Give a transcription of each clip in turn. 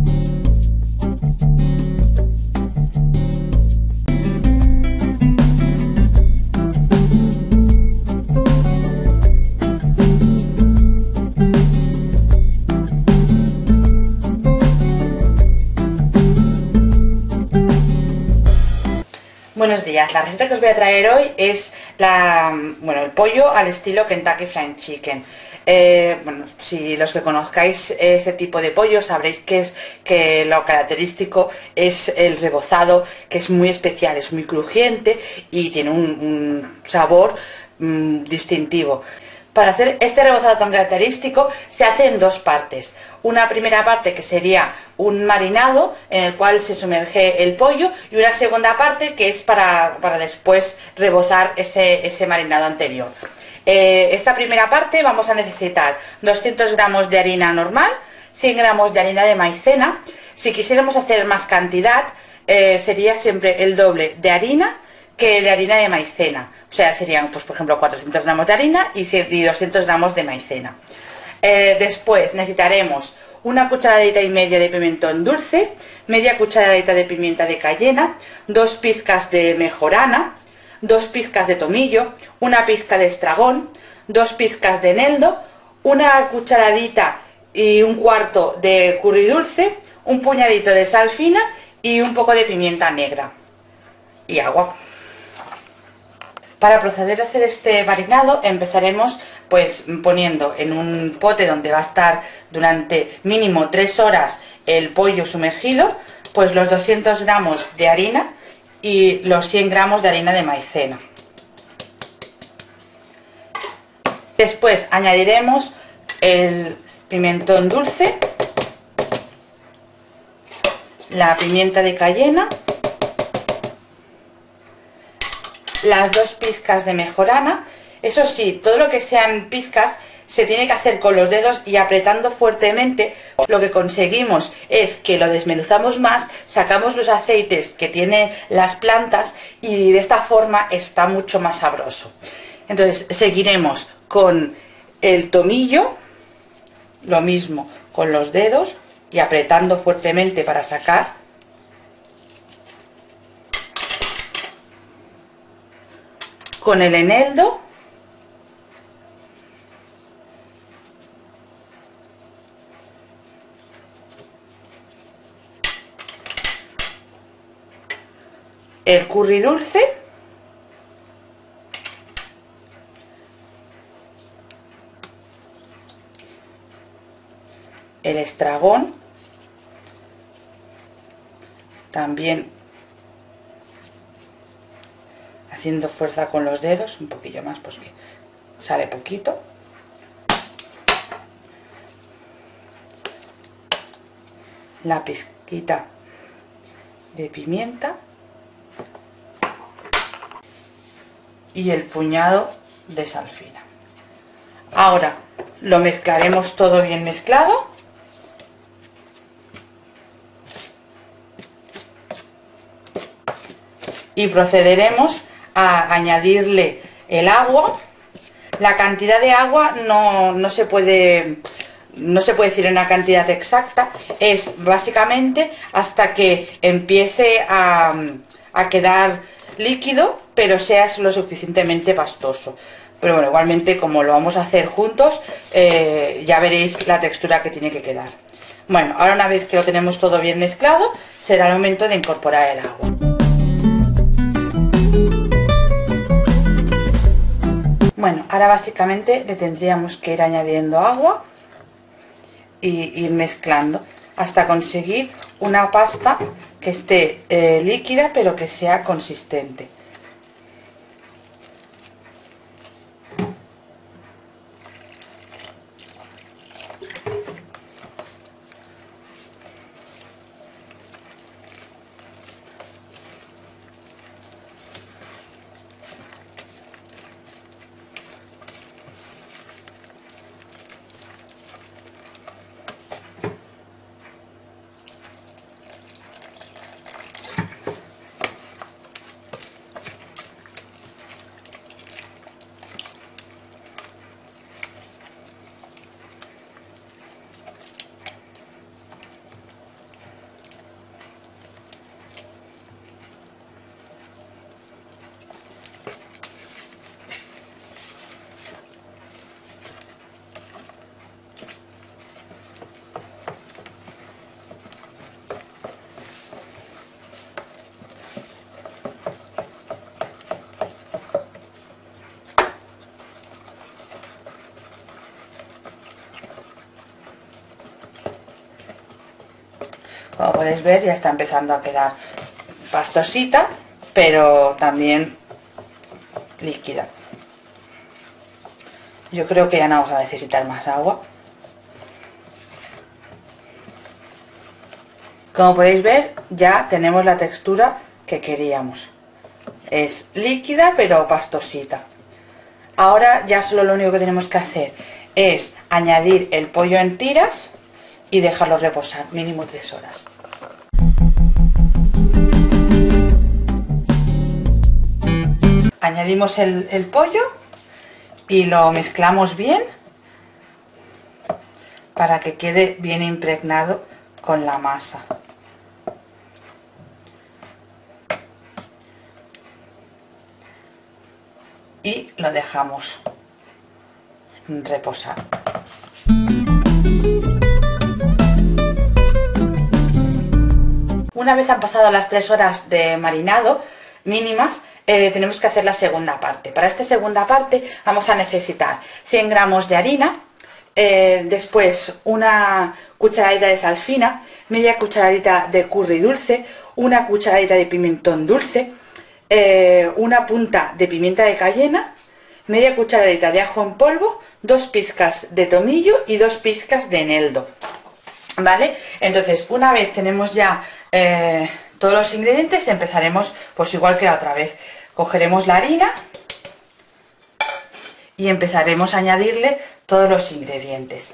Buenos días, la receta que os voy a traer hoy es el pollo al estilo Kentucky Fried Chicken. Si los que conozcáis este tipo de pollo sabréis que lo característico es el rebozado, que es muy especial, es muy crujiente y tiene un sabor distintivo. Para hacer este rebozado tan característico se hace en dos partes. Una primera parte que sería un marinado en el cual se sumerge el pollo, y una segunda parte que es para después rebozar ese marinado anterior. Esta primera parte vamos a necesitar 200 gramos de harina normal, 100 gramos de harina de maicena. Si quisiéramos hacer más cantidad sería siempre el doble de harina que de harina de maicena, o sea, serían, pues, por ejemplo, 400 gramos de harina y 200 gramos de maicena. Después necesitaremos una cucharadita y media de pimentón dulce, media cucharadita de pimienta de cayena, 2 pizcas de mejorana, 2 pizcas de tomillo, una pizca de estragón, 2 pizcas de eneldo, una cucharadita y un cuarto de curry dulce, un puñadito de sal fina y un poco de pimienta negra y agua. Para proceder a hacer este marinado empezaremos pues poniendo en un pote donde va a estar durante mínimo 3 horas el pollo sumergido, pues los 200 gramos de harina y los 100 gramos de harina de maicena. Después añadiremos el pimentón dulce, la pimienta de cayena, las 2 pizcas de mejorana. Eso sí, todo lo que sean pizcas se tiene que hacer con los dedos y apretando fuertemente. Lo que conseguimos es que lo desmenuzamos más, sacamos los aceites que tienen las plantas y de esta forma está mucho más sabroso. Entonces seguiremos con el tomillo, lo mismo con los dedos y apretando fuertemente para sacar. Con el eneldo, el curry dulce, el estragón, también haciendo fuerza con los dedos, un poquillo más porque sale poquito. La pizquita de pimienta y el puñado de sal fina. Ahora lo mezclaremos todo bien mezclado. Y procederemos a añadirle el agua. La cantidad de agua no se puede decir una cantidad exacta, es básicamente hasta que empiece a quedar líquido, pero sea lo suficientemente pastoso. Pero bueno, igualmente como lo vamos a hacer juntos, ya veréis la textura que tiene que quedar. Bueno, ahora una vez que lo tenemos todo bien mezclado, será el momento de incorporar el agua. Bueno, ahora básicamente le tendríamos que ir añadiendo agua y ir mezclando hasta conseguir una pasta que esté líquida pero que sea consistente. Como podéis ver, ya está empezando a quedar pastosita, pero también líquida. Yo creo que ya no vamos a necesitar más agua. Como podéis ver, ya tenemos la textura que queríamos. Es líquida pero pastosita. Ahora ya solo lo único que tenemos que hacer es añadir el pollo en tiras y dejarlo reposar mínimo 3 horas. Añadimos el pollo y lo mezclamos bien para que quede bien impregnado con la masa. Y lo dejamos reposar. Una vez han pasado las 3 horas de marinado mínimas, tenemos que hacer la segunda parte. Para esta segunda parte vamos a necesitar 100 gramos de harina, después una cucharadita de sal fina, media cucharadita de curry dulce, una cucharadita de pimentón dulce, una punta de pimienta de cayena, media cucharadita de ajo en polvo, 2 pizcas de tomillo y 2 pizcas de eneldo. ¿Vale? Entonces, una vez tenemos ya todos los ingredientes, empezaremos pues igual que la otra vez. Cogeremos la harina y empezaremos a añadirle todos los ingredientes.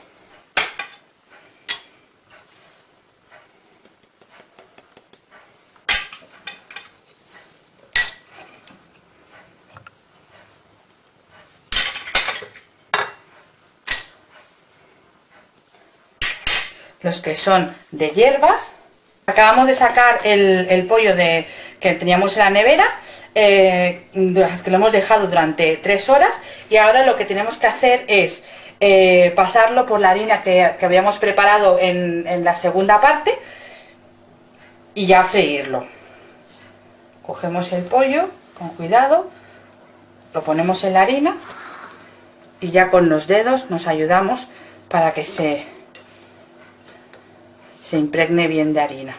Los que son de hierbas. Acabamos de sacar el pollo que teníamos en la nevera, que lo hemos dejado durante 3 horas, y ahora lo que tenemos que hacer es pasarlo por la harina que habíamos preparado en la segunda parte y ya freírlo. Cogemos el pollo con cuidado, lo ponemos en la harina y ya con los dedos nos ayudamos para que se impregne bien de harina.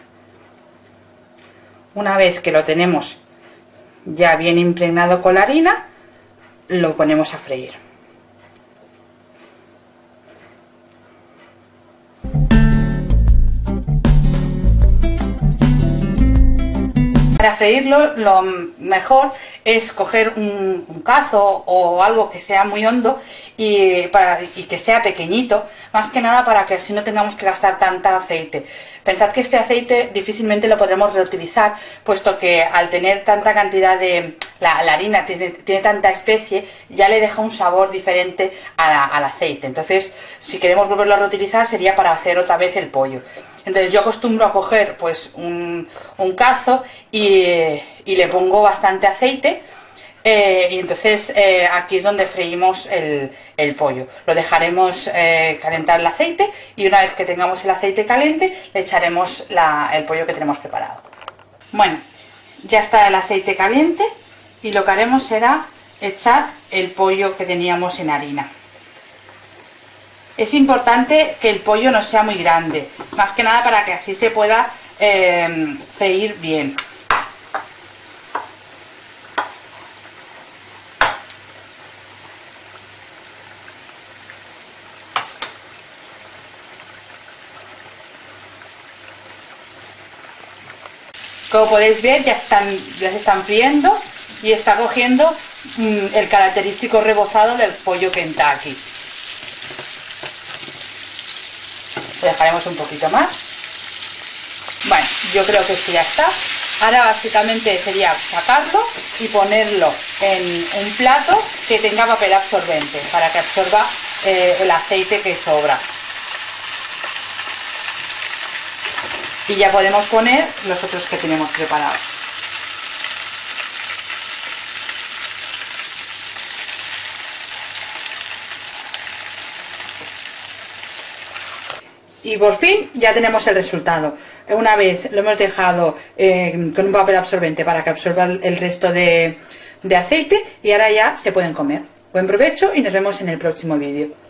Una vez que lo tenemos ya bien impregnado con la harina, lo ponemos a freír. Para freírlo, lo mejor es coger un cazo o algo que sea muy hondo y que sea pequeñito, más que nada para que así no tengamos que gastar tanta aceite. Pensad que este aceite difícilmente lo podremos reutilizar, puesto que al tener tanta cantidad de... La harina tiene tanta especie, ya le deja un sabor diferente al aceite. Entonces, si queremos volverlo a reutilizar, sería para hacer otra vez el pollo. Entonces yo acostumbro a coger pues un cazo y le pongo bastante aceite, y entonces aquí es donde freímos el pollo. Lo dejaremos calentar el aceite y una vez que tengamos el aceite caliente le echaremos el pollo que tenemos preparado. Bueno, ya está el aceite caliente y lo que haremos será echar el pollo que teníamos en harina. Es importante que el pollo no sea muy grande, más que nada para que así se pueda freír bien. Como podéis ver, ya se están friendo y está cogiendo el característico rebozado del pollo Kentucky. Lo dejaremos un poquito más. Bueno, yo creo que esto ya está. Ahora básicamente sería sacarlo y ponerlo en un plato que tenga papel absorbente para que absorba el aceite que sobra. Y ya podemos poner los otros que tenemos preparados. Y por fin ya tenemos el resultado. Una vez lo hemos dejado con un papel absorbente para que absorba el resto de aceite, y ahora ya se pueden comer. Buen provecho y nos vemos en el próximo vídeo.